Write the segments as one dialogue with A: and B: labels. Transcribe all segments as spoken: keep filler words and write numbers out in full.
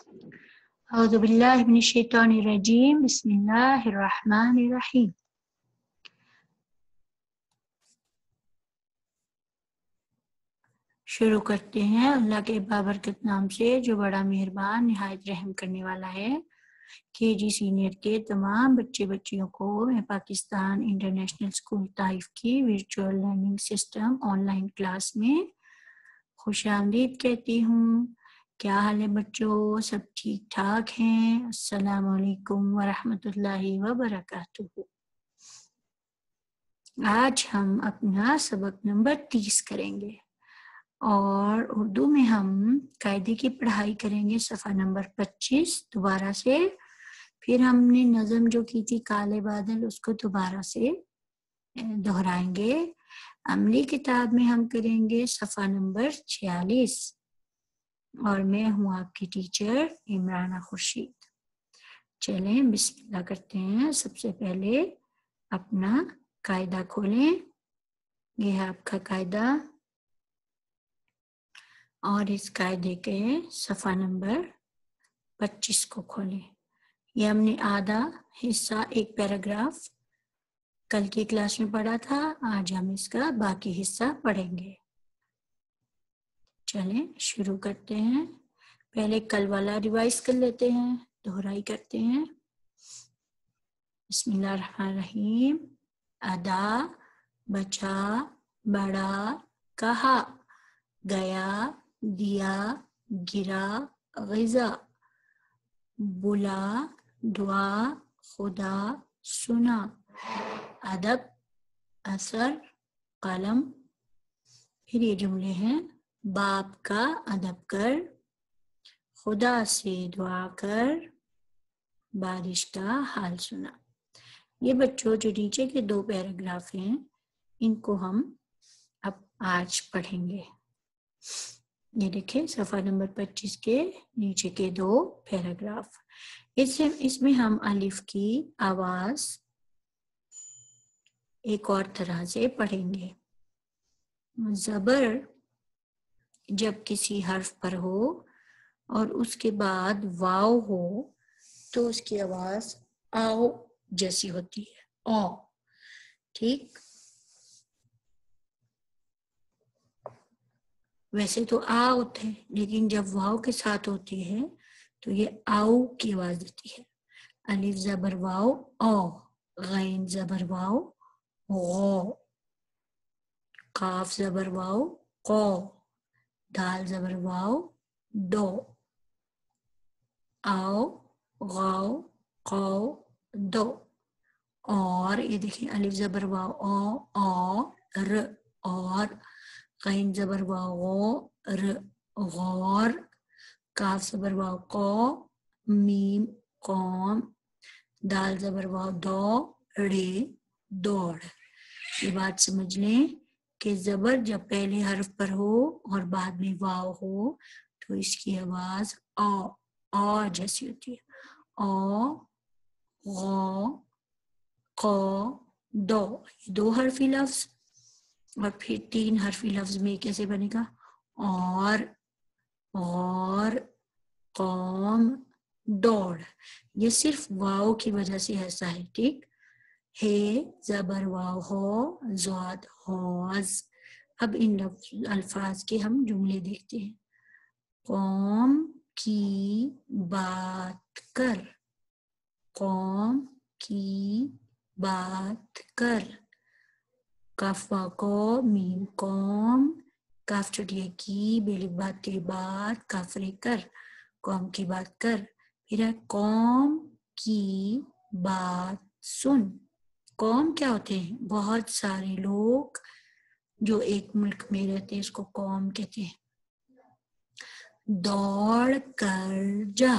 A: औज़ु बिल्लाहि मिनश शैतानिर रजीम बिस्मिल्लाहिर रहमानिर रहीम। शुरू करते हैं अल्लाह के बाबरकत नाम से जो बड़ा मेहरबान निहायत रहम करने वाला है। के जी सीनियर के तमाम बच्चे बच्चियों को मैं पाकिस्तान इंटरनेशनल स्कूल ताइफ की virtual learning system online class में खुशामदीद कहती हूँ। क्या हाल है बच्चों, सब ठीक ठाक हैं? अस्सलाम वालेकुम वरहमतुल्लाहि वबरकातुहू। आज हम अपना सबक नंबर तीस करेंगे और उर्दू में हम कायदे की पढ़ाई करेंगे सफ़ा नंबर पच्चीस दोबारा से। फिर हमने नज़म जो की थी काले बादल उसको दोबारा से दोहराएंगे। अमली किताब में हम करेंगे सफ़ा नंबर छियालीस और मैं हूँ आपकी टीचर इमराना खुर्शीद। चलें बिस्मिल्लाह करते हैं। सबसे पहले अपना कायदा खोलें, ये है आपका कायदा और इस कायदे के सफ़ा नंबर पच्चीस को खोलें। ये हमने आधा हिस्सा एक पैराग्राफ कल की क्लास में पढ़ा था, आज हम इसका बाकी हिस्सा पढ़ेंगे। चलें शुरू करते हैं। पहले कल वाला रिवाइज कर लेते हैं, दोहराई करते हैं। बिस्मिल्लाहिर्रहमानिर्रहीम। अदा, बचा, बड़ा, कहा, गया, दिया, गिरा, ग़िज़ा, बुला, दुआ, खुदा, सुना, अदब, असर, कलम। फिर ये जुमले हैं, बाप का अदब कर, खुदा से दुआ कर, बारिश का हाल सुना। ये बच्चों जो नीचे के दो पैराग्राफ हैं इनको हम अब आज पढ़ेंगे। ये देखें सफ़ा नंबर पच्चीस के नीचे के दो पैराग्राफ। इससे इसमें हम अलिफ की आवाज एक और तरह से पढ़ेंगे। ज़बर जब किसी हर्फ पर हो और उसके बाद वाव हो तो उसकी आवाज आओ जैसी होती है, ओ। ठीक, वैसे तो आ होते हैं लेकिन जब वाव के साथ होती है तो ये आओ की आवाज देती है। अलिफ ज़बर वाव ओ, गैन ज़बर वाव गो, काफ ज़बर वाव को, दाल ज़बर वाव दो, आओ गाओ कौ दो। और ये देखिए अलिफ ज़बर वाव ओ, ओ र, और गैन ज़बर वाव गो र, गौर, काफ ज़बर वाव को, मीम कौम, दाल ज़बर वाव दो रे दौड़। ये बात समझ लें कि ज़बर जब पहले हर्फ पर हो और बाद में वाव हो तो इसकी आवाज ओ, ओ जैसी होती है। ओ, गो, को, दो, दो हर्फी लफ्ज। और फिर तीन हर्फी लफ्ज में कैसे बनेगा? और, और, कौम, दौड़। ये सिर्फ वाव की वजह से ऐसा है। ठीक, हे ज़बर वाव हो, ज़ाद हौज। अब इन अल्फाज के हम जुमले देखते हैं। कौम की बात कर, कौम की बात कर, काफा को मीम कौम, काफ चुटिया की बेलिक बात के बाद काफरे कर, कौम की बात कर। फिर है कौम की बात सुन। कौम क्या होते हैं? बहुत सारे लोग जो एक मुल्क में रहते हैं इसको कौम कहते हैं। दौड़ कर जा,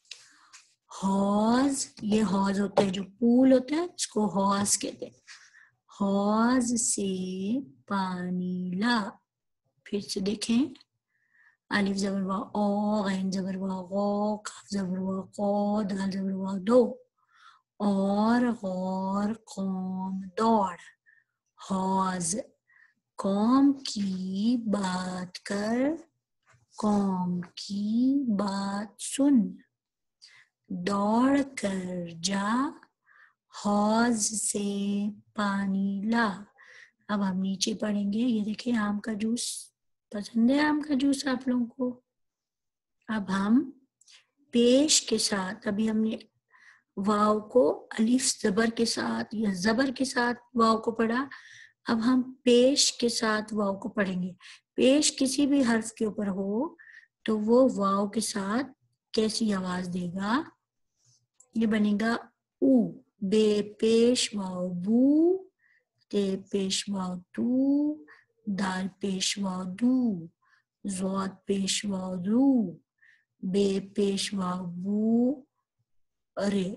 A: हौज, ये हौज होता है जो पूल होता है इसको हौज कहते हैं। हौज से पानी ला। फिर से देखें, अलिफ ज़बर वाव ओ, गैन ज़बर वाव गो, काफ ज़बर वाव को, दाल ज़बर वाव दो, और गौर कौम दौड़। हौज, कौम की बात कर, कौम की बात सुन, दौड़ कर जा, हौज से पानी ला। अब हम नीचे पढ़ेंगे। ये देखिए आम का जूस, पसंद है आम का जूस आप लोगों को? अब हम पेश के साथ, अभी हमने वाव को अलिफ जबर के साथ या जबर के साथ वाव को पढ़ा, अब हम पेश के साथ वाव को पढ़ेंगे। पेश किसी भी हर्फ के ऊपर हो तो वो वाव के साथ कैसी आवाज देगा? ये बनेगा ऊ। बे पेश वाव बू, ते पेश वाव तू, दाल पेश वाव दू, ज़ौद पेश वाव रू, बे पेश वाव बू, अरे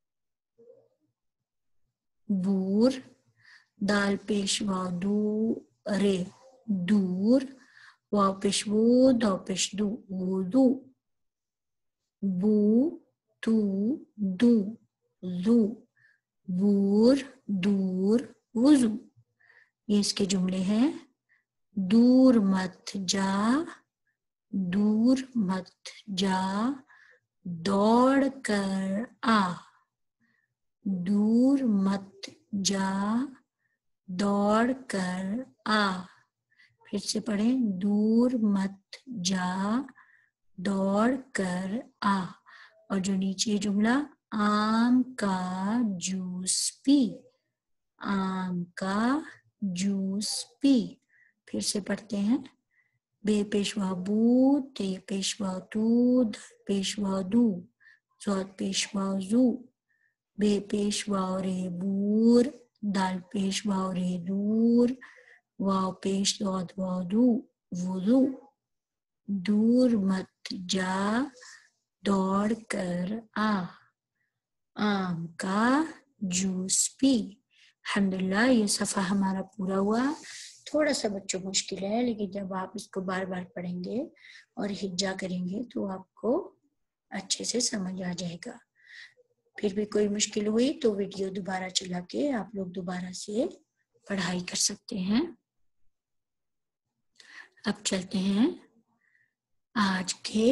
A: बूर, दाल पेश वाव दू, अरे दूर, वाव पेश वो, दौ पेश दू, वुदू, बू तू दू, जू, बूर दूर वुजू। ये इसके जुमले हैं। दूर मत जा, दूर मत जा, दौड़ कर आ, दूर मत जा, दौड़ कर आ। फिर से पढ़ें, दूर मत जा, दौड़ कर आ। और जो नीचे जुमला, आम का जूस पी, आम का जूस पी। फिर से पढ़ते हैं, बे पेशवा बू, ते पेशवा तू, द पेशवा दू, ज़ौद पेशवा जू, बे पेशवा रे बूर, दाल पेशवा रे दूर, वाव पेश ज़ौद वाव दू, वुदू, दूर मत जा, दौड़ कर आ, आम का जूस पी। अल्हम्दुलिल्लाह ये सफ़ा हमारा पूरा हुआ। थोड़ा सा बच्चों मुश्किल है, लेकिन जब आप इसको बार बार पढ़ेंगे और हिज्जा करेंगे तो आपको अच्छे से समझ आ जाएगा। फिर भी कोई मुश्किल हुई तो वीडियो दोबारा चला के आप लोग दोबारा से पढ़ाई कर सकते हैं। अब चलते हैं आज के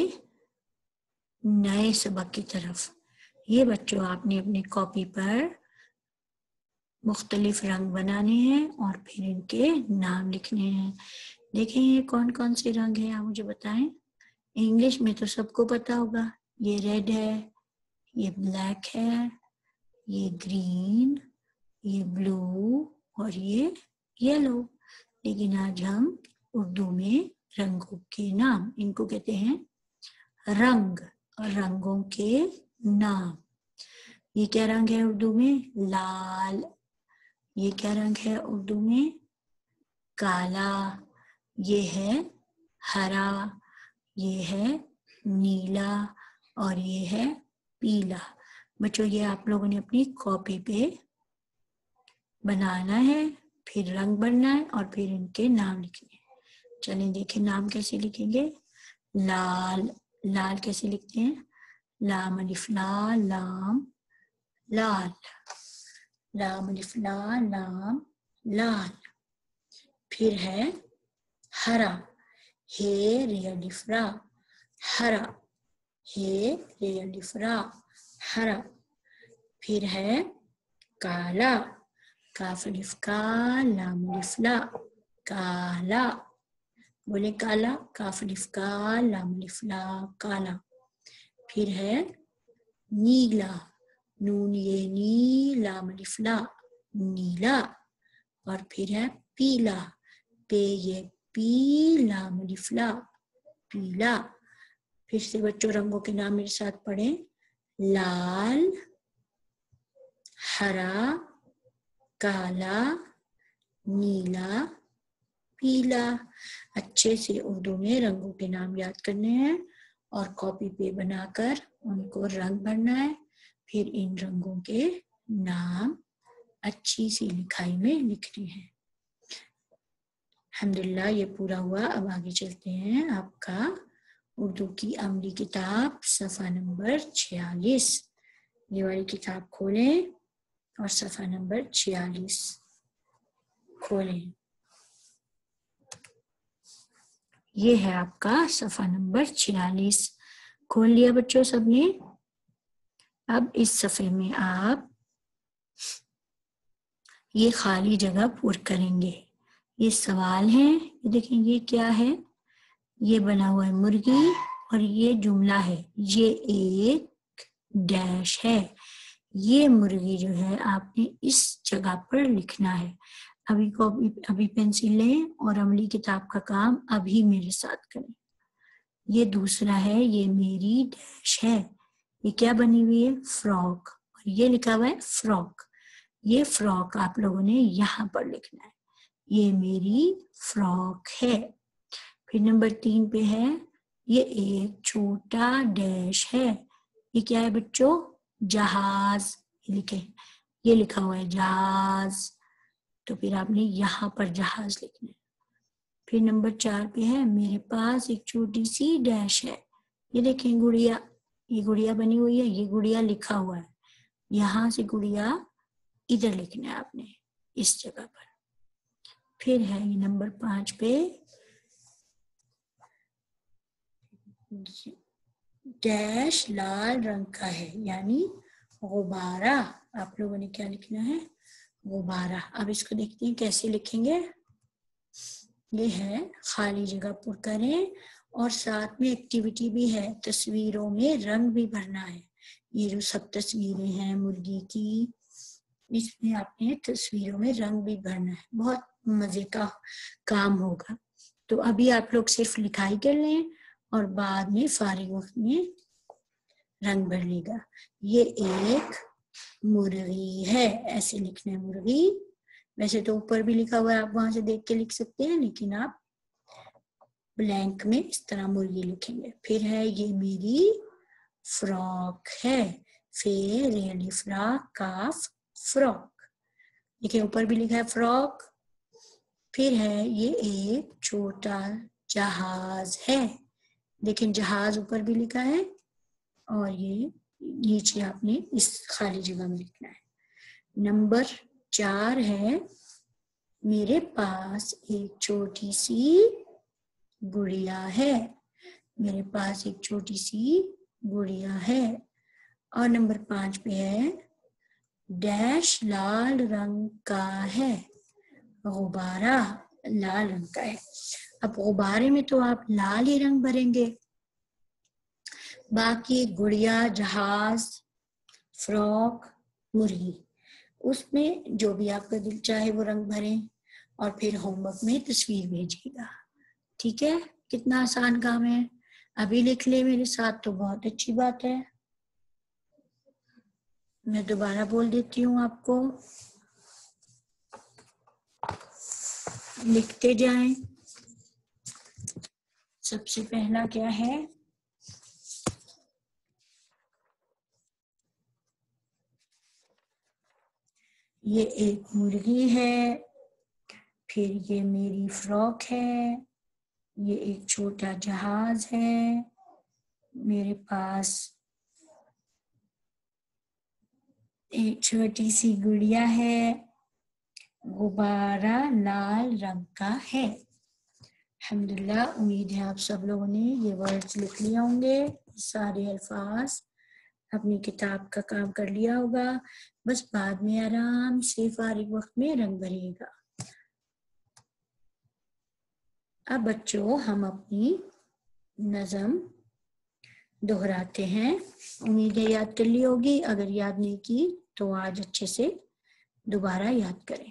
A: नए सबक की तरफ। ये बच्चों आपने अपनी कॉपी पर मुख्तलिफ रंग बनाने हैं और फिर इनके नाम लिखने हैं। देखें ये कौन कौन से रंग हैं, आप मुझे बताएं। इंग्लिश में तो सबको पता होगा, ये रेड है, ये ब्लैक है, ये ग्रीन, ये ब्लू और ये येलो। लेकिन आज हम उर्दू में रंगों के नाम, इनको कहते हैं रंग, रंगों के नाम। ये क्या रंग है उर्दू में? लाल। ये क्या रंग है उर्दू में? काला। ये है हरा, ये है नीला और ये है पीला। बच्चों ये आप लोगों ने अपनी कॉपी पे बनाना है, फिर रंग भरना है और फिर इनके नाम लिखने हैं। चलें देखें नाम कैसे लिखेंगे। लाल, लाल कैसे लिखते हैं? लाम अलिफ ला, लाम लाल, लाम अलिफ ला, लाम लाल। फिर है हरा, हे रे अलिफ रा, हरा, हे रे अलिफ रा, हरा। फिर है काला, काफ अलिफ का, लाम अलिफ ला, काला। बोले काला, काफ अलिफ का, लाम अलिफ ला, काला। फिर है नीला, नून ये नी, लाम अलिफ ला, नीला। और फिर है पीला, पे ये पी, लाम अलिफ ला, पीला। फिर से बच्चों रंगों के नाम मेरे साथ पढ़ें। लाल, हरा, काला, नीला, पीला। अच्छे से उर्दू में रंगों के नाम याद करने हैं और कॉपी पे बनाकर उनको रंग भरना है। फिर इन रंगों के नाम अच्छी सी लिखाई में लिखने हैं। अल्हम्दुलिल्लाह ये पूरा हुआ। अब आगे चलते हैं। आपका उर्दू की अमली किताब सफ़ा नंबर छियालीस, ये वाली किताब खोलें और सफ़ा नंबर छियालीस खोलें। ये है आपका सफा नंबर छियालीस। खोल लिया बच्चों सबने? अब इस सफे में आप ये खाली जगह पूरी करेंगे। ये सवाल है, ये देखें ये क्या है, ये बना हुआ है मुर्गी और ये जुमला है, ये एक डैश है। ये मुर्गी जो है आपने इस जगह पर लिखना है। अभी को अभी, अभी पेंसिल लें और अमली किताब का काम अभी मेरे साथ करें। ये दूसरा है, ये मेरी डैश है, ये क्या बनी हुई है, फ्रॉक, और ये लिखा हुआ है फ्रॉक। ये फ्रॉक आप लोगों ने यहाँ पर लिखना है, ये मेरी फ्रॉक है। फिर नंबर तीन पे है, ये एक छोटा डैश है, ये क्या है बच्चों, जहाज, ये लिखे, ये लिखा हुआ है जहाज, तो फिर आपने यहाँ पर जहाज लिखना है। फिर नंबर चार पे है, मेरे पास एक छोटी सी डैश है, ये देखें गुड़िया, ये गुड़िया बनी हुई है, ये गुड़िया लिखा हुआ है, यहाँ से गुड़िया इधर लिखना है आपने इस जगह पर। फिर है ये नंबर पांच पे, डैश लाल रंग का है, यानी गुब्बारा। आप लोगों ने क्या लिखना है, गुब्बारा। अब इसको देखते हैं कैसे लिखेंगे। ये है खाली जगह पुर करें और साथ में एक्टिविटी भी है, तस्वीरों में रंग भी भरना है। ये जो सब तस्वीरें हैं मुर्गी की, इसमें आपने तस्वीरों में रंग भी भरना है। बहुत मजे का काम होगा। तो अभी आप लोग सिर्फ लिखाई कर लें और बाद में फारिग वक्त में रंग भर लेगा। ये एक मुर्गी है, ऐसे लिखना है मुर्गी। वैसे तो ऊपर भी लिखा हुआ है, आप वहां से देख के लिख सकते हैं, लेकिन आप ब्लैंक में इस तरह मुर्गी लिखेंगे। फिर है ये मेरी फ्रॉक है, फिर रेली फ्रॉक काफ फ्रॉक, देखिए ऊपर भी लिखा है फ्रॉक। फिर है ये एक छोटा जहाज है, लेकिन जहाज ऊपर भी लिखा है और ये नीचे आपने इस खाली जगह में लिखना है। नंबर चार है, मेरे पास एक छोटी सी गुड़िया है, मेरे पास एक छोटी सी गुड़िया है। और नंबर पांच पे है, डैश लाल रंग का है, गुब्बारा लाल रंग का है। अब गुब्बारे में तो आप लाल ही रंग भरेंगे, बाकी गुड़िया, जहाज, फ्रॉक, मुर्गी, उसमें जो भी आपका दिल चाहे वो रंग भरें और फिर होमवर्क में तस्वीर भेजिएगा। ठीक है, कितना आसान काम है। अभी लिख ले मेरे साथ तो बहुत अच्छी बात है। मैं दोबारा बोल देती हूँ आपको, लिखते जाएं। सबसे पहला क्या है, ये एक मुर्गी है, फिर ये मेरी फ्रॉक है, ये एक छोटा जहाज है, मेरे पास एक छोटी सी गुड़िया है, गुब्बारा लाल रंग का है। अल्हम्दुलिल्लाह, उम्मीद है आप सब लोगों ने ये वर्ड्स लिख लिए होंगे, सारे अल्फाज अपनी किताब का काम कर लिया होगा। बस बाद में आराम से फारिग वक्त में रंग भरिएगा। अब बच्चों हम अपनी नज़म दोहराते हैं। उम्मीद है याद कर ली होगी, अगर याद नहीं की तो आज अच्छे से दोबारा याद करें।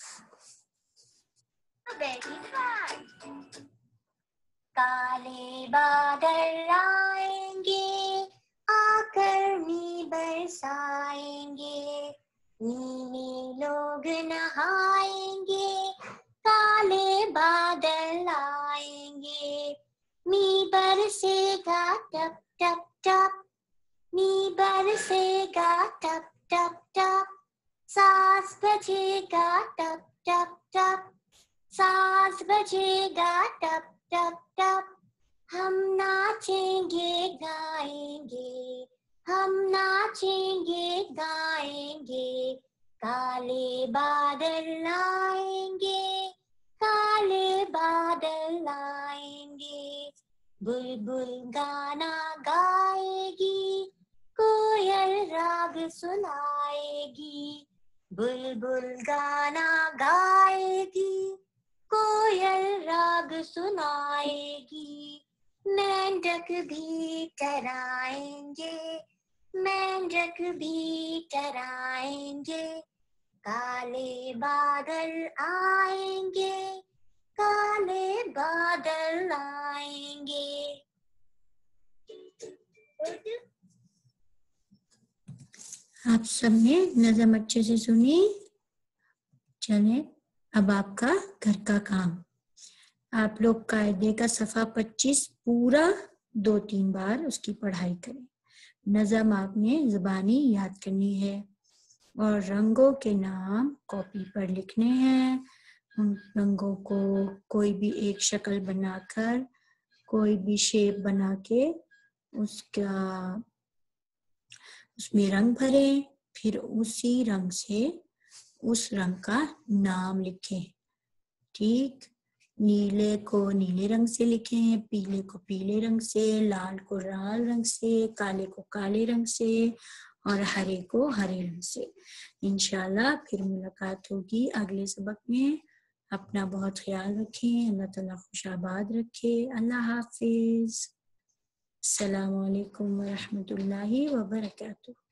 B: काले बादल आएंगे, आकर मी बरसाएंगे, नीले लोग नहाएंगे, काले बादल आएंगे, मी बरसेगा टप टप टप, मी बरसेगा टप टप टप, सांस बजेगा टप टप टप, सांस बजेगा टप टप टप, हम नाचेंगे गाएंगे, हम नाचेंगे गाएंगे, काले बादल आएंगे, काले बादल आएंगे। बुलबुल गाना गाएगी, कोयल राग सुनाएगी। बुलबुल गाना गाएगी, कोयल राग सुनाएगी। मेंढक भी टहराएंगे, मेंढक भी टहराएंगे। काले बादल आएंगे, काले बादल आएंगे।
A: आप सबने नज़म अच्छे से सुनी। चले अब आपका घर का काम। आप लोग कायदे का सफ़ा पच्चीस पूरा दो तीन बार उसकी पढ़ाई करें। नज़म आपने ज़बानी याद करनी है और रंगों के नाम कॉपी पर लिखने हैं। उन रंगों को कोई भी एक शक्ल बनाकर, कोई भी शेप बना के उसका उसमें रंग भरें, फिर उसी रंग से उस रंग का नाम लिखें। ठीक, नीले को नीले रंग से लिखें, पीले को पीले रंग से, लाल को लाल रंग से, काले को काले रंग से और हरे को हरे रंग से। इंशाल्लाह फिर मुलाकात होगी अगले सबक में। अपना बहुत ख्याल रखें। अल्लाह ताला खुशाबाद रखे। अल्लाह हाफिज। अस्सलामु अलैकुम व रहमतुल्लाहि व बरकातुहू।